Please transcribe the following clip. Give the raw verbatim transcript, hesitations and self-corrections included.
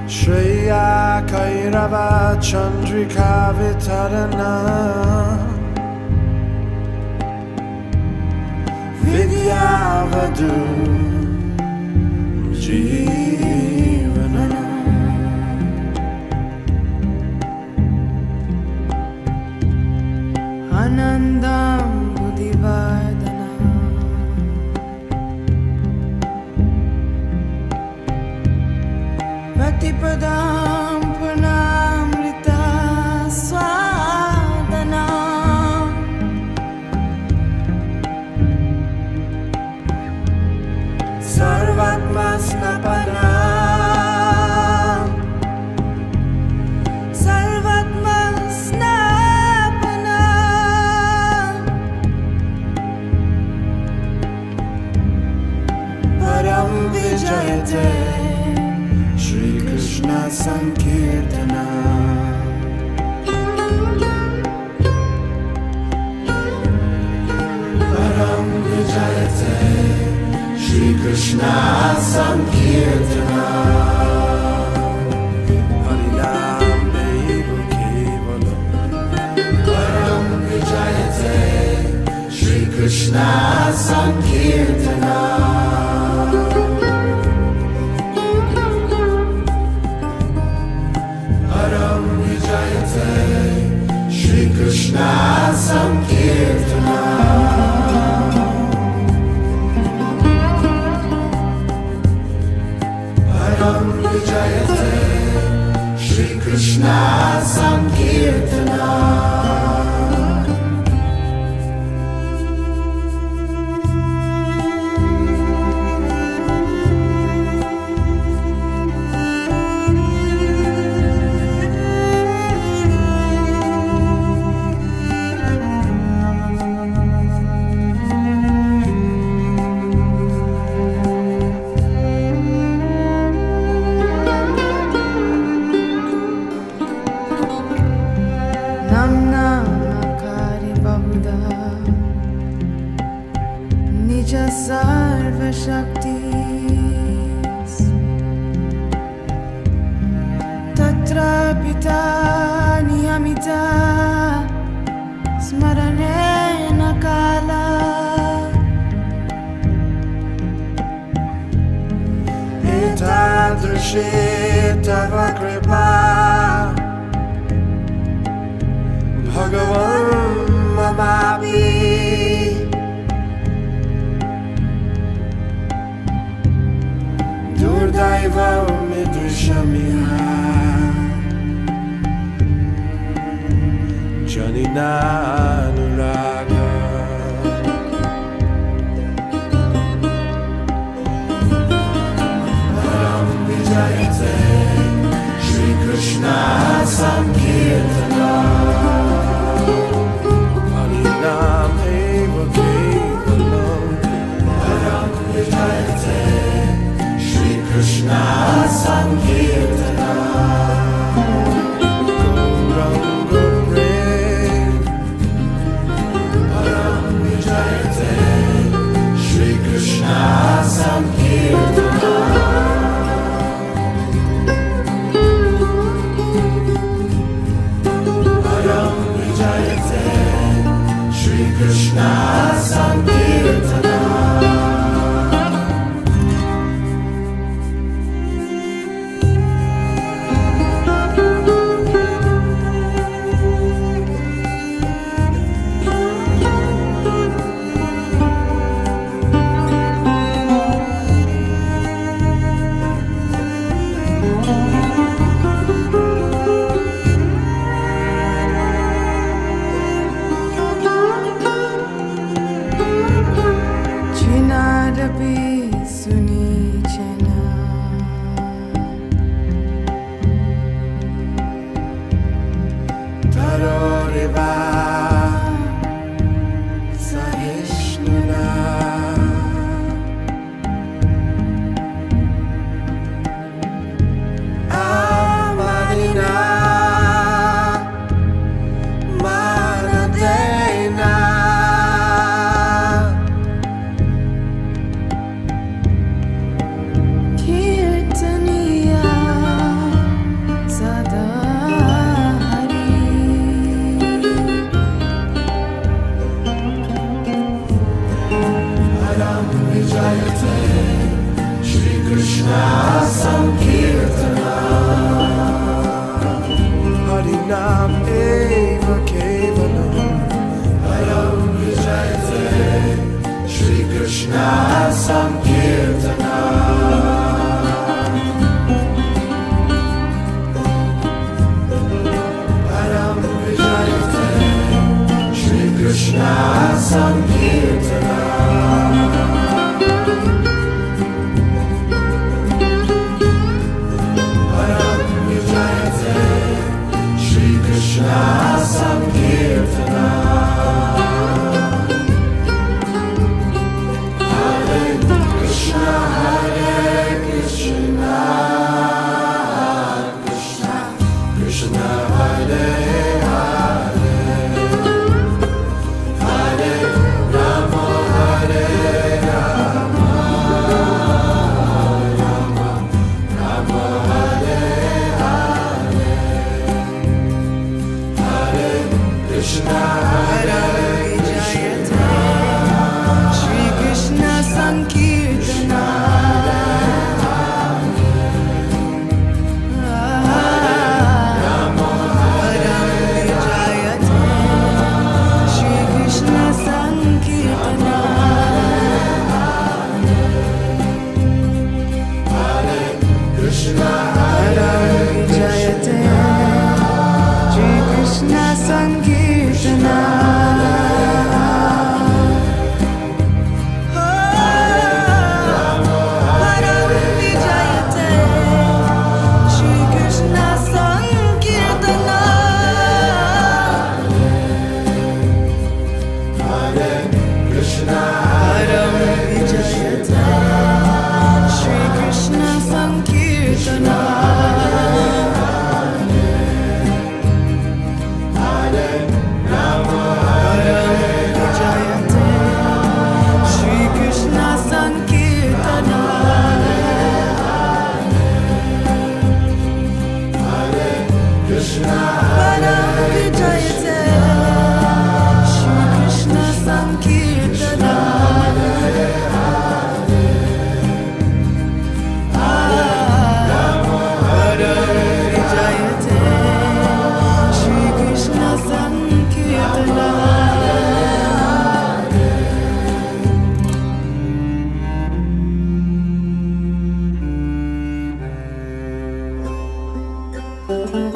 Shreya Kairava Chandrika Vitarana Vidyavadu Jeevana Anandam Buddhivardana Patipadam Purnamrita Swadana Sarvatma Snapana Sarvatma Snapana Param Vijayate Shri Krishna Sankirtana Param Vijayate Shri Krishna Sankirtana Harinam Deva Kevalam Param Vijayate Shri Krishna Sankirtana Shri Krishna Sankirtana Param Vijayate Shri Krishna Sankirtana Sarva Shaktis Tatra Pita Niyamita Smaranena Kala Etadrishi Tava Kripa Bhagavan Mamapi Daiva Midrishamiha Janina Anuraga Param Vijayate Shri Krishna Sankirtana Harinam Eva Kevalam Param Vijayate Krishna Sankirtana Gaura Prem Param Vijayate Shri Krishna Sankirtana Param Vijayate Shri Krishna Sankirtana Krishna Sankirtan. Harinam eva kevalam Param vijayate Shri Krishna Sankirtan. Param vijayate Shri Krishna Sankirtan. Krishna Sankirtana. Hare Krishna Hare Krishna Krishna Krishna Hare Hare Hare Rama Hare Rama Rama Rama Hare Krishna Hare Krishna Shri Krishna Sankirtana. Rama Hare Vijayate Shri Krishna Sankirtana. Hare Krishna Hare Vijayate Shri Krishna Sankirtana. Thank you.